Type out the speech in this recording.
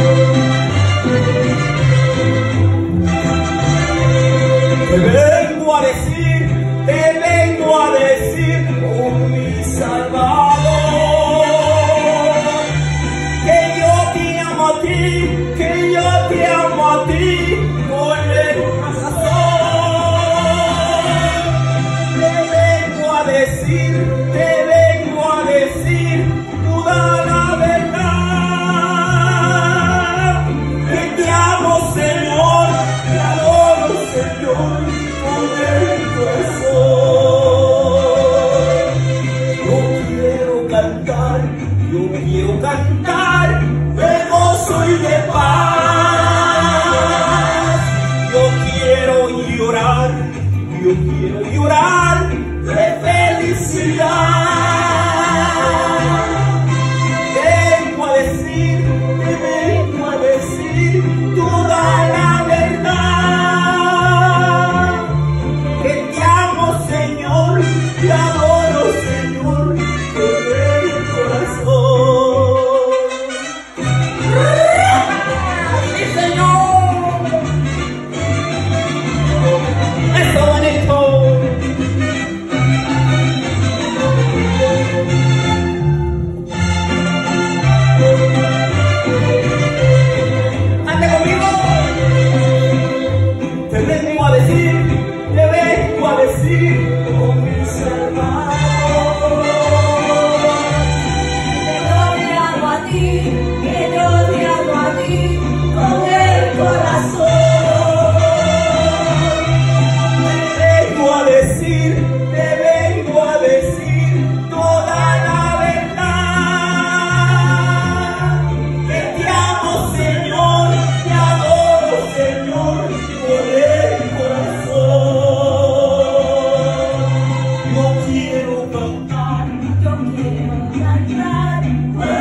Te vengo a decir, oh mi Salvador, que yo te amo a ti, que yo te amo a ti, con el corazón. Te vengo a decir toda la verdad, que te amo, Señor, te adoro, Señor, con el corazón. Yo quiero cantar de gozo y de paz. Yo quiero llorar de felicidad. Te vengo a decir toda la verdad, que te amo, Señor, te adoro, Señor, con el corazón. ¡Sí, Señor! ¡Eso bonito! ¡Ande conmigo! Te vengo a decir, oh mi Salvador, que yo te amo a ti con el corazón. Te vengo a decir toda la verdad, que te amo, Señor, te adoro, Señor, con el corazón. Yo quiero cantar Yo quiero cantar